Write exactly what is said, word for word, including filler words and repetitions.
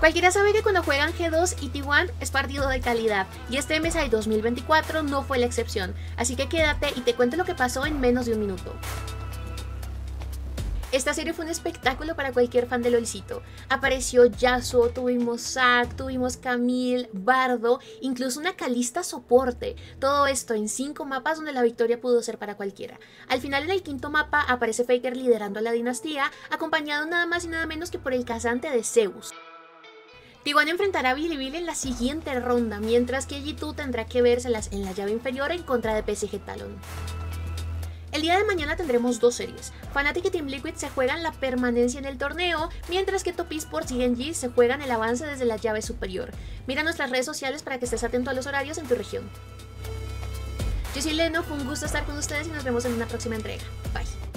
Cualquiera sabe que cuando juegan G dos y T uno es partido de calidad, y este M S I dos mil veinticuatro no fue la excepción, así que quédate y te cuento lo que pasó en menos de un minuto. Esta serie fue un espectáculo para cualquier fan de LOLcito. Apareció Yasuo, tuvimos Zac, tuvimos Camille, Bardo, incluso una Kalista soporte. Todo esto en cinco mapas donde la victoria pudo ser para cualquiera. Al final, en el quinto mapa aparece Faker liderando a la dinastía, acompañado nada más y nada menos que por el cazante de Zeus. T uno enfrentará a Bilibili en la siguiente ronda, mientras que G dos tendrá que vérselas en la llave inferior en contra de P S G Talon. El día de mañana tendremos dos series. Fnatic y Team Liquid se juegan la permanencia en el torneo, mientras que Top Esports y Gen G se juegan el avance desde la llave superior. Mira nuestras redes sociales para que estés atento a los horarios en tu región. Yo soy Leno, fue un gusto estar con ustedes y nos vemos en una próxima entrega. Bye.